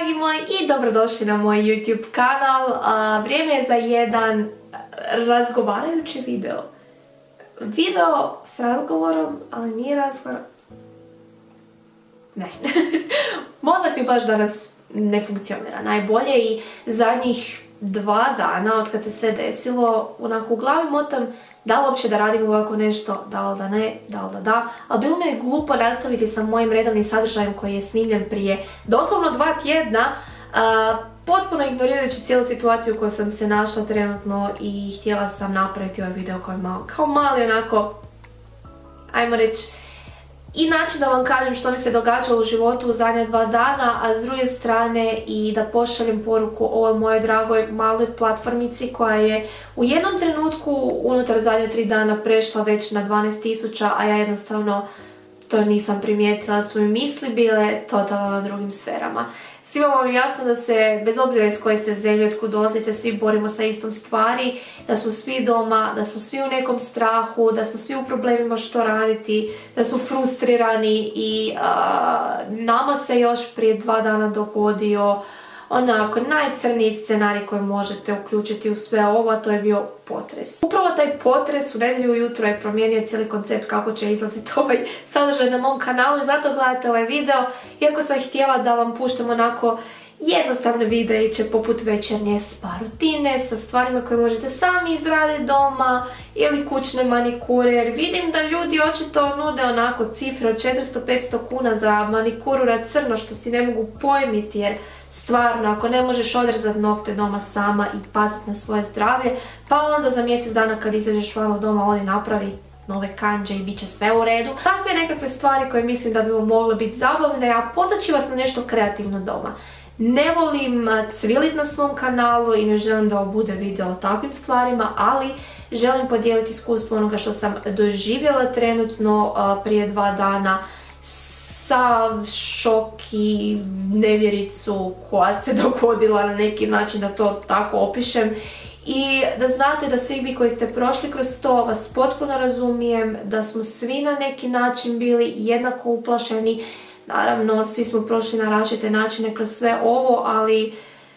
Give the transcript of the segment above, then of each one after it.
dragi moji i dobrodošli na moj YouTube kanal. Vrijeme je za jedan razgovarajući video. Video s razgovorom, ali nije razgovor... Ne. Mozak mi baš danas ne funkcionira najbolje i zadnjih 2 dana od kad se sve desilo, onako u glavi motam da li uopće da radim ovako nešto, da li da ne, da li da da, ali bilo mi je glupo nastaviti sa mojim redovnim sadržajem koji je snimljen prije doslovno 2 tjedna, potpuno ignorirajući cijelu situaciju u kojoj sam se našla trenutno i htjela sam napraviti ovaj video koji je malo, kao mali onako, ajmo reći, i način da vam kažem što mi se događalo u životu u zadnja 2 dana, a s druge strane i da pošaljem poruku ovoj mojoj dragoj maloj platformici koja je u jednom trenutku unutar zadnja 3 dana prešla već na 12.000, a ja jednostavno to nisam primijetila, su mi misli bile totalno na drugim sferama. Svima vam je jasno da se, bez obzira iz koje ste zemlje, otkud dolazite, svi borimo sa istom stvari, da smo svi doma, da smo svi u nekom strahu, da smo svi u problemima što raditi, da smo frustrirani i nama se još prije 2 dana dogodio onako najcrniji scenarij koji možete uključiti u sve ovo, a to je bio potres. Upravo taj potres u nedjelju ujutro je promijenio cijeli koncept kako će izlaziti ovaj sadržaj na mom kanalu i zato gledate ovaj video, iako sam htjela da vam puštam onako jednostavne videiće poput večernje spa rutine sa stvarima koje možete sami izraditi doma ili kućne manikure, jer vidim da ljudi očito nude onako cifre od 400-500 kuna za manikuru na crno, što si ne mogu pojmiti, jer stvarno ako ne možeš odrezati nokte doma sama i paziti na svoje zdravlje, pa onda za mjesec dana kad izađeš vamo doma odi napravi nove kanđe i bit će sve u redu. Takve nekakve stvari koje mislim da bi vam mogle biti zabavne, a potaći vas na nešto kreativno doma. Ne volim cvilit na svom kanalu i ne želim da ovo bude video o takvim stvarima, ali želim podijeliti iskustvo onoga što sam doživjela trenutno prije 2 dana sa šok i nevjericu koja se dogodila na neki način, da to tako opišem. I da znate da svi vi koji ste prošli kroz to vas potpuno razumijem, da smo svi na neki način bili jednako uplašeni. Naravno, svi smo prošli na različite načine kroz sve ovo, ali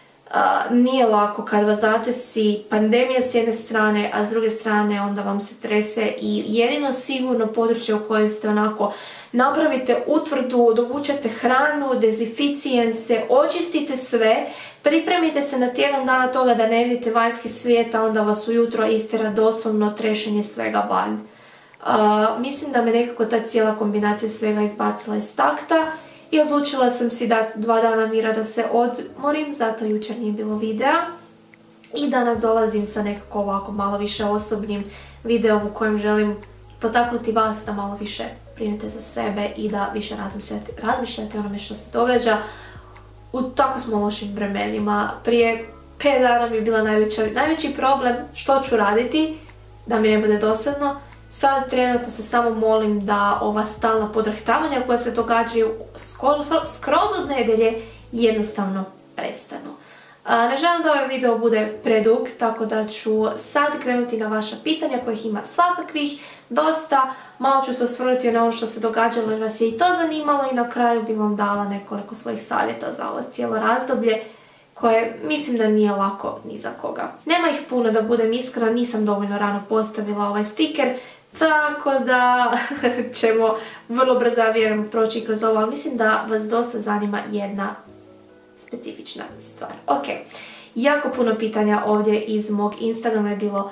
nije lako kad vas zatesi pandemija s jedne strane, a s druge strane onda vam se trese i jedino sigurno područje u kojem ste onako napravite utvrdu, dovučete hranu, dezinficijense, očistite sve, pripremite se na tjedan dana toga da ne vidite vanjski svijet, a onda vas ujutro istjera doslovno trešenje svega van. Mislim da me nekako ta cijela kombinacija svega izbacila iz takta i odlučila sam si dati 2 dana mira da se odmorim, zato jučer nije bilo videa. I danas dolazim sa nekako ovako malo više osobnim videom u kojem želim potaknuti vas da malo više brinete za sebe i da više razmišljate o onome što se događa. U tako smo lošim vremenima. Prije 5 dana mi je bila najveći problem što ću raditi, da mi ne bude dosadno. Sad trenutno se samo molim da ova stalna podrhtavanja koja se događaju skroz od nedjelje jednostavno prestanu. Ne želim da ovaj video bude predug, tako da ću sad krenuti na vaša pitanja kojih ima svakakvih dosta. Malo ću se osvrnuti na ono što se događalo jer vas je i to zanimalo i na kraju bi vam dala nekoliko svojih savjeta za ovo cijelo razdoblje koje mislim da nije lako ni za koga. Nema ih puno, da budem iskrena, nisam dovoljno rano postavila ovaj stiker, tako da ćemo vrlo brzo, ja vjerujem, proći kroz ovo, ali mislim da vas dosta zanima jedna specifična stvar. Ok, jako puno pitanja ovdje iz mog Instagrama je bilo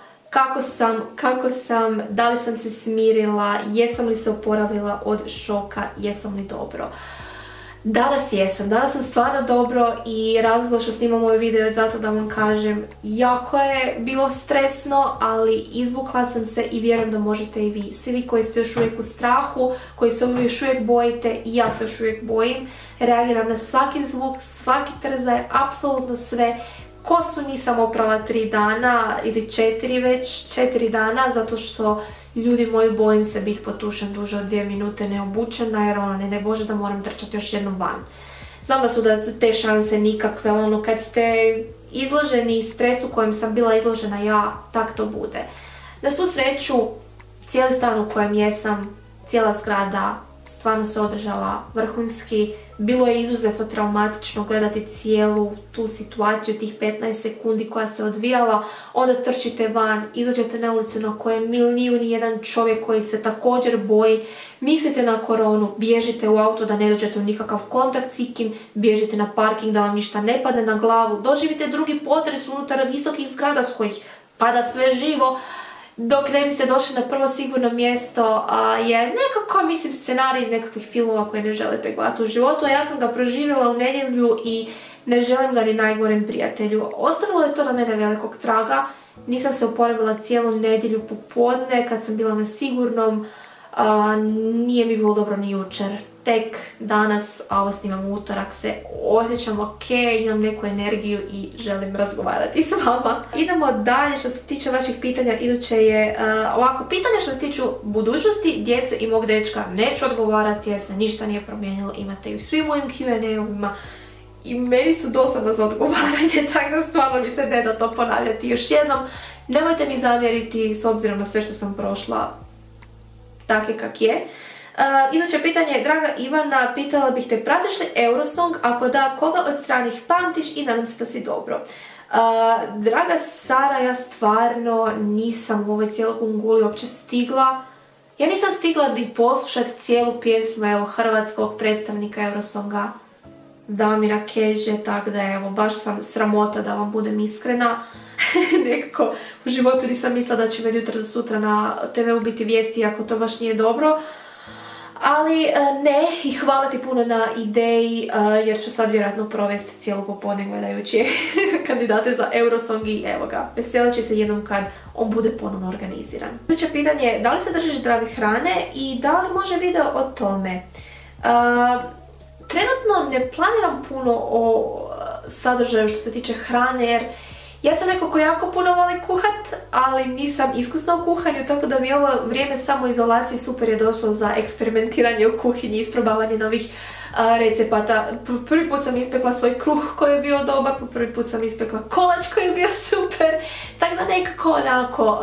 kako sam, da li sam se smirila, jesam li se oporavila od šoka, jesam li dobro. Danas jesam, danas sam stvarno dobro i razlog što snimam ovaj video je zato da vam kažem, jako je bilo stresno, ali izvukla sam se i vjerujem da možete i vi. Svi vi koji ste još uvijek u strahu, koji se još uvijek bojite, i ja se još uvijek bojim, reagiram na svaki zvuk, svaki trzaj, apsolutno sve. Kosu nisam oprala 3 dana ili 4 već, 4 dana, zato što ljudi moji bojim se biti potušen duže od 2 minute neobučena, jer ono, ne daj Bože da moram trčati još jednom van. Znam da su da te šanse nikakve, ali ono, kad ste izloženi stresu kojem sam bila izložena ja, tak to bude. Na svu sreću, cijeli stan u kojem jesam, cijela zgrada, stvarno se održala vrhunski. Bilo je izuzetno traumatično gledati cijelu tu situaciju, tih 15 sekundi koja se odvijala. Onda trčite van, izađete na ulicu na kojoj je milijun i jedan čovjek koji se također boji. Mislite na koronu, bježite u auto da ne dođete u nikakav kontakt s ikim, bježite na parking da vam ništa ne padne na glavu, doživite drugi potres unutar visokih zgrada s kojih pada sve živo, dok ne biste došli na prvo sigurno mjesto, je nekako, mislim, scenarij iz nekakvih filmova koje ne želite gledati u životu, a ja sam ga proživjela u nedjelju i ne želim ga ni najgorem prijatelju. Ostavilo je to na mene velikog traga, nisam se oporavila cijelu nedjelju popodne kad sam bila na sigurnom, nije mi bilo dobro ni jučer. Tek danas, a ovo snimam u utorak, se osjećam ok, imam neku energiju i želim razgovarati s vama. Idemo dalje, što se tiče vaših pitanja, iduće je ovako, pitanja što se tiču budućnosti, djece i mog dečka neću odgovarati jer se ništa nije promijenilo, imate ih svim mojim Q&A-ovima i meni su dosadna za odgovaranje, tako da stvarno mi se ne da to ponavljati još jednom. Nemojte mi zamjeriti s obzirom na sve što sam prošla, takve kak je. Iduće pitanje je, draga Ivana, pitala bih te, pratiš li Eurosong, ako da, koga od stranih pamtiš i nadam se da si dobro. Draga Sara, ja stvarno nisam u ovoj cijeloj gunguli uopće stigla. Ja nisam stigla ni poslušati cijelu pjesmu, evo, hrvatskog predstavnika Eurosonga, Damira Keže, tako da evo, baš sam sramota da vam budem iskrena. Nekako u životu nisam mislila da će me jutra do sutra na TV-u biti vijesti, ako to baš nije dobro. Ali ne, i hvala ti puno na ideji, jer ću sad vjerojatno provesti cijelo popodne gledajući kandidate za Eurosong i evo ga, veselit će se jednom kad on bude ponovno organiziran. Sljedeće pitanje je, da li se držiš zdrave hrane i da li može video o tome? Trenutno ne planiram puno o sadržaju što se tiče hrane, jer ja sam neko ko jako puno voli kuhat, ali nisam iskusna u kuhanju, tako da mi ovo vrijeme samoizolacije super je došlo za eksperimentiranje u kuhinji, isprobavanje novih recepata. Prvi put sam ispekla svoj kruh koji je bio dobar, prvi put sam ispekla kolač koji je bio super, tako da nekako onako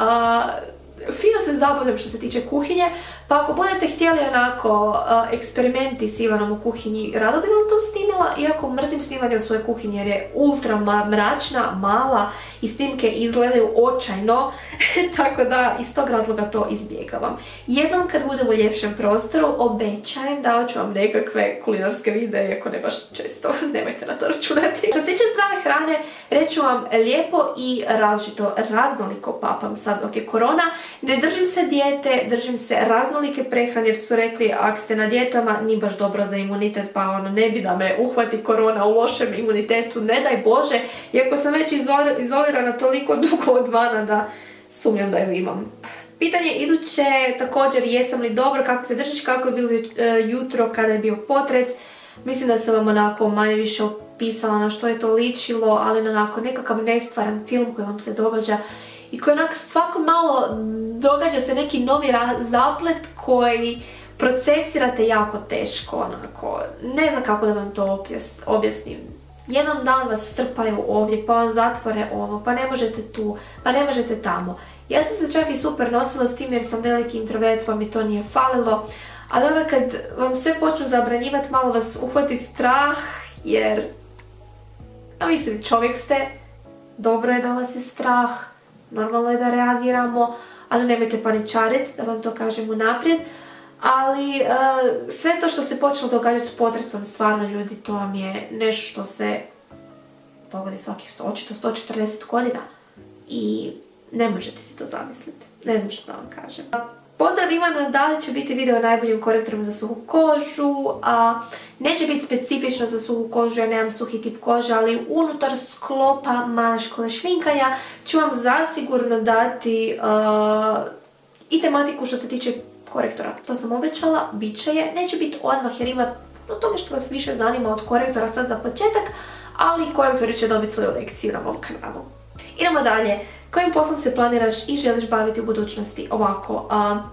fino se zabavljam što se tiče kuhinje, pa ako budete htjeli onako eksperimenti s Ivanom u kuhinji, rado bih vam to snimila, iako mrzim snimanje u svojoj kuhinji jer je ultra mračna, mala i snimke izgledaju očajno, tako da iz tog razloga to izbjegavam. Jednom kad budem u ljepšem prostoru, obećajem da ću vam nekakve kulinarske videe, iako ne baš često, nemojte na to računati. Što se tiče zdrave hrane, reću vam lijepo i različito, raznoliko papam sad dok je korona. Ne držim se dijete, držim se raznolike prehrane jer su rekli ako ste na dijetama nije baš dobro za imunitet, pa ono ne bi da me uhvati korona u lošem imunitetu, ne daj Bože, iako sam već izolirana toliko dugo od vana da sumnjam da ju imam. Pitanje iduće također, jesam li dobro, kako se držiš, kako je bilo jutro kada je bio potres. Mislim da sam vam onako manje više opisala na što je to ličilo, ali na onako nekakav nestvaran film koji vam se događa i koji onak svako malo događa se neki novi zaplet koji procesirate jako teško, onako, ne znam kako da vam to objasnim. Jedan dan vas strpaju ovdje, pa vam zatvore ovo, pa ne možete tu, pa ne možete tamo. Ja sam se čak i super nosila s tim jer sam veliki introvert, pa mi to nije falilo, ali onda kad vam sve počnu zabranjivati, malo vas uhvati strah, jer, mislim, čovjek ste, dobro je da vas je strah, normalno je da reagiramo, ali nemojte paničariti, da vam to kažem unaprijed. Ali sve to što se počelo događati s potresom, stvarno ljudi, to vam je nešto što se dogodi svakih 140 godina i ne možete si to zamisliti. Ne znam što da vam kažem. Pozdrav Ivana, da li će biti video o najboljim korektorima za suhu kožu? Neće biti specifično za suhu kožu, ja nemam suhi tip kože, ali unutar sklopa male škole šminkanja ću vam zasigurno dati i tematiku što se tiče korektora. To sam obećala, bit će je. Neće biti odmah jer ima toga što vas više zanima od korektora sad za početak, ali korektori će dobiti svoju lekciju na mom kanalu. Idemo dalje. Kojim poslom se planiraš i želiš baviti u budućnosti? Ovako,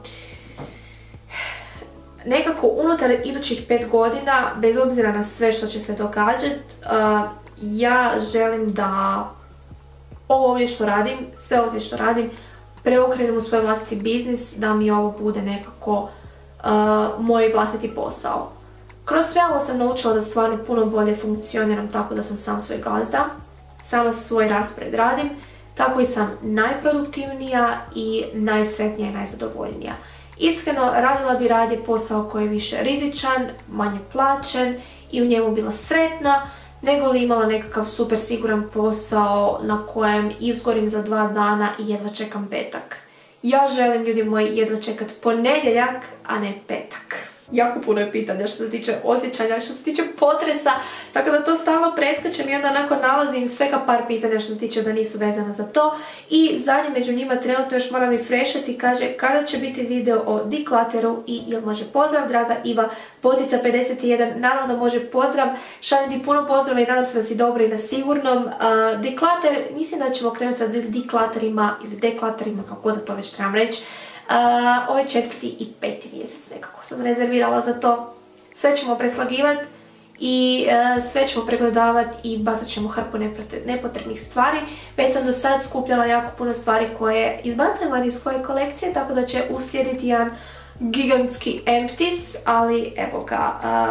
nekako unutar idućih 5 godina, bez obzira na sve što će se događati, ja želim da ovo ovdje što radim, sve ovdje što radim, preokrenem u svoj vlastiti biznis, da mi ovo bude nekako moj vlastiti posao. Kroz sve ovo sam naučila da stvarno puno bolje funkcioniram tako da sam sam svoj gazda, sama svoj raspored radim, tako i sam najproduktivnija i najsretnija i najzadovoljnija. Iskreno, radila bi radije posao koji je više rizičan, manje plaćen i u njemu bila sretna, nego li imala nekakav super siguran posao na kojem izgorim za 2 dana i jedva čekam petak. Ja želim, ljudi moji, jedva čekat ponedjeljak, a ne petak. Jako puno je pitanja što se tiče osjećanja, što se tiče potresa, tako da to stalno preskačem i onda nakon nalazim svega par pitanja što se tiče da nisu vezana za to. I zadnje među njima trenutno još moram refreshati, kaže kada će biti video o declutteru i jel može pozdrav, draga Iva, Potica 51, naravno da može pozdrav, šaljem ti puno pozdrava i nadam se da si dobro i na sigurnom. Declutter, mislim da ćemo krenuti sa declutterima ili declutterima, kako da to već trebam reći. Ovaj 4. i 5. mjesec nekako sam rezervirala za to. Sve ćemo preslagivati i sve ćemo pregledavati i bacat ćemo hrpu nepotrebnih stvari. Već sam do sad skupljala jako puno stvari koje izbacujem van iz koje kolekcije, tako da će uslijediti jedan gigantski empties, ali evo ga,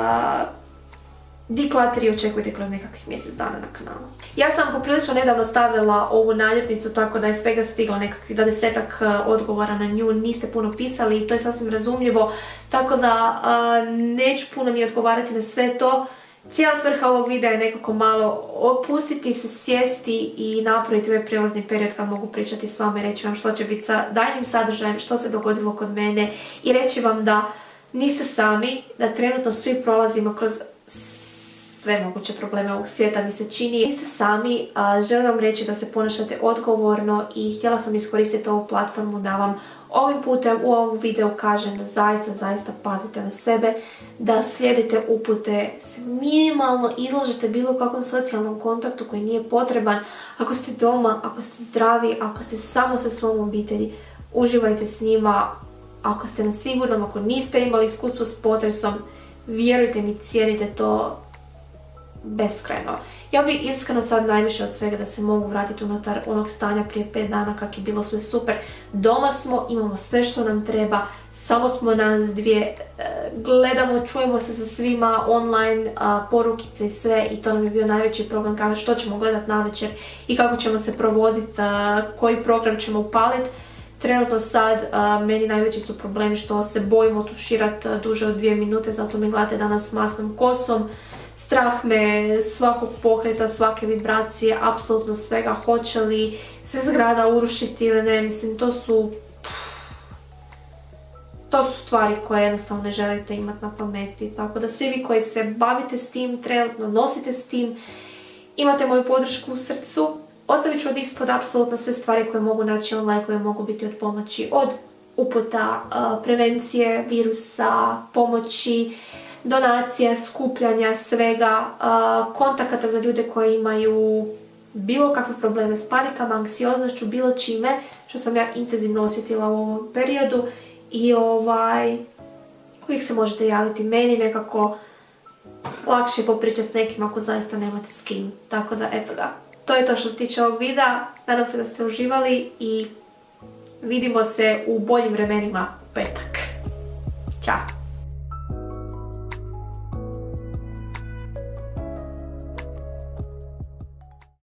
declutteri očekujte kroz nekakvih mjesec dana na kanalu. Ja sam poprilično nedavno stavila ovu naljepnicu, tako da je svega stiglo nekakvih 20-ak odgovora na nju, niste puno pisali i to je sasvim razumljivo, tako da neću puno ni odgovarati na sve to. Cijela svrha ovog videa je nekako malo opustiti se, sjesti i napraviti ovaj prijelazni period kad mogu pričati s vama i reći vam što će biti sa daljnjim sadržajem, što se dogodilo kod mene i reći vam da niste sami, da trenutno svi prolazimo kroz sve moguće probleme ovog svijeta, mi se čini. Niste sami, želim vam reći da se ponašate odgovorno i htjela sam iskoristiti ovu platformu da vam ovim putem u ovom videu kažem da zaista pazite na sebe, da slijedite upute, se minimalno izlažete bilo kakvom socijalnom kontaktu koji nije potreban. Ako ste doma, ako ste zdravi, ako ste samo sa svom obitelji, uživajte s njima. Ako ste na sigurnom, ako niste imali iskustvo s potresom, vjerujte mi, cijenite to beskrajno. Ja bih iskreno sad najviše od svega da se mogu vratiti unutar onog stanja prije 5 dana kak je bilo sve super. Doma smo, imamo sve što nam treba, samo smo nas dvije, gledamo, čujemo se sa svima online, porukice i sve i to nam je bio najveći problem kada što ćemo gledati navečer i kako ćemo se provoditi, koji program ćemo upaliti. Trenutno sad meni najveći su problemi što se bojimo tuširati duže od 2 minute, zato me gledate danas s masnom kosom. Strah me svakog pokreta, svake vibracije, apsolutno svega, hoće li se zgrada urušiti ili ne, mislim to su stvari koje jednostavno ne želite imati na pameti, tako da svi vi koji se bavite s tim, trenutno nosite s tim, imate moju podršku u srcu. Ostavit ću od ispod apsolutno sve stvari koje mogu naći online, koje mogu biti od pomoći, od uputa, prevencije virusa, pomoći, donacija, skupljanja, svega, kontakata za ljude koji imaju bilo kakve probleme s panikama, anksioznošću, bilo čime, što sam ja intenzivno osjetila u ovom periodu i uvijek se možete javiti meni, nekako lakše je popričati s nekim ako zaista nemate s kim, tako da eto ga. To je to što se tiče ovog videa, nadam se da ste uživali i vidimo se u boljim vremenima u petak. Ćao!